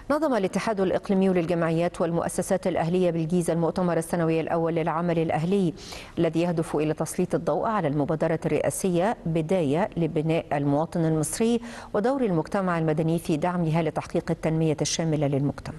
نظم الاتحاد الإقليمي للجمعيات والمؤسسات الأهلية بالجيزة المؤتمر السنوي الأول للعمل الأهلي الذي يهدف إلى تسليط الضوء على المبادرة الرئاسية بداية لبناء المواطن المصري ودور المجتمع المدني في دعمها لتحقيق التنمية الشاملة للمجتمع.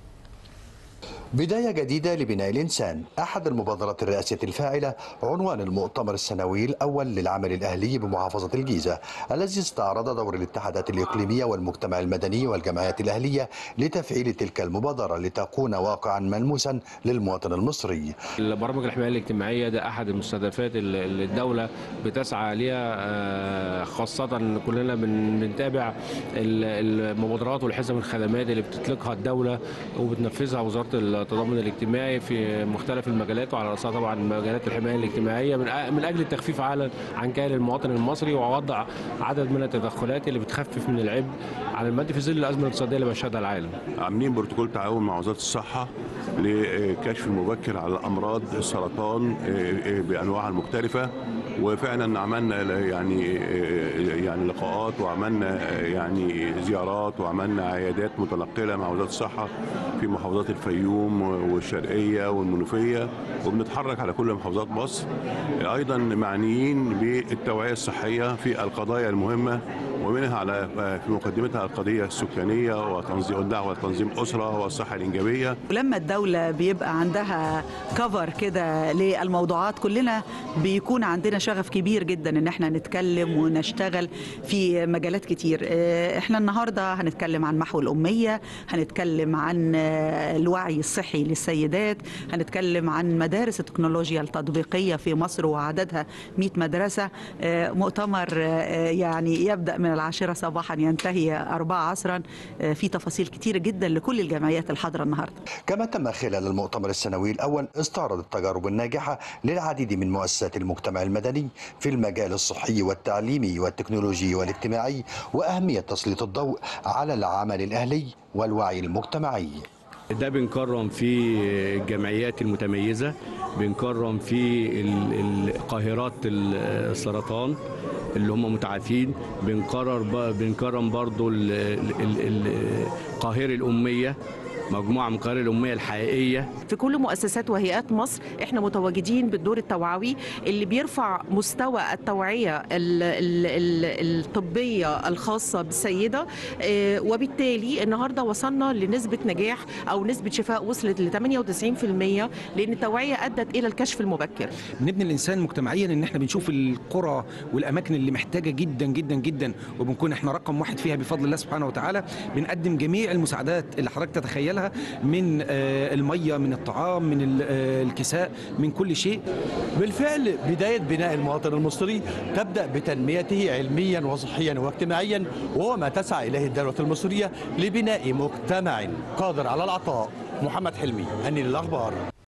بداية جديدة لبناء الإنسان، أحد المبادرات الرئاسية الفاعلة، عنوان المؤتمر السنوي الأول للعمل الأهلي بمحافظة الجيزة، الذي استعرض دور الاتحادات الإقليمية والمجتمع المدني والجمعيات الأهلية لتفعيل تلك المبادرة لتكون واقعا ملموسا للمواطن المصري. البرامج الحماية الاجتماعية ده أحد المستهدفات اللي الدولة بتسعى ليها، خاصة كلنا بنتابع المبادرات والحزم الخدمات اللي بتطلقها الدولة وبتنفذها وزارة التضامن الاجتماعي في مختلف المجالات، وعلى راسها طبعا مجالات الحمايه الاجتماعيه من اجل التخفيف عن كاهل المواطن المصري ووضع عدد من التدخلات اللي بتخفف من العبء على المادي في ظل الازمه الاقتصاديه اللي بيشهدها العالم. عاملين بروتوكول تعاون مع وزاره الصحه لكشف المبكر على امراض السرطان بانواعها المختلفه، وفعلا عملنا يعني لقاءات وعملنا يعني زيارات وعملنا عيادات متنقله مع وزاره الصحه في محافظات الفيوم والشرقيه والمنوفيه، وبنتحرك على كل محافظات مصر. ايضا معنيين بالتوعيه الصحيه في القضايا المهمه، ومنها في مقدمتها القضيه السكانيه وتنظيم الدعوه لتنظيم اسره والصحه الانجابيه. ولما الدوله بيبقى عندها كفر كده للموضوعات، كلنا بيكون عندنا شغف كبير جدا ان احنا نتكلم ونشتغل في مجالات كتير. احنا النهارده هنتكلم عن محو الاميه، هنتكلم عن الوعي الصحي للسيدات، هنتكلم عن مدارس التكنولوجيا التطبيقيه في مصر وعددها 100 مدرسه. مؤتمر يعني يبدا من 10 صباحا ينتهي 4 عصرا، في تفاصيل كتير جدا لكل الجمعيات الحاضره النهارده. كما تم خلال المؤتمر السنوي الاول استعراض التجارب الناجحه للعديد من مؤسسات المجتمع المدني في المجال الصحي والتعليمي والتكنولوجي والاجتماعي، واهميه تسليط الضوء على العمل الاهلي والوعي المجتمعي. ده بنكرم في الجمعيات المتميزة، بنكرم في قاهرات السرطان اللي هم متعافين، بنكرم برضو قاهرة الأمية، مجموعة من قاهرة الأمية الحقيقية. في كل مؤسسات وهيئات مصر احنا متواجدين بالدور التوعوي اللي بيرفع مستوى التوعية الطبية الخاصة بالسيدة، وبالتالي النهاردة وصلنا لنسبة نجاح أو نسبة شفاء وصلت ل 98%، لأن التوعية أدت إلى الكشف المبكر. بنبني الإنسان مجتمعيا إن احنا بنشوف القرى والأماكن اللي محتاجة جدا جدا جدا، وبنكون احنا رقم 1 فيها بفضل الله سبحانه وتعالى. بنقدم جميع المساعدات اللي حضرتك تتخيلها، من المية، من الطعام، من الكساء، من كل شيء. بالفعل بداية بناء المواطن المصري تبدأ بتنميته علميا وصحيا واجتماعيا، وهو ما تسعى إليه الدولة المصرية لبناء مجتمع قادر على العطاء. محمد حلمي، النيل الأخبار.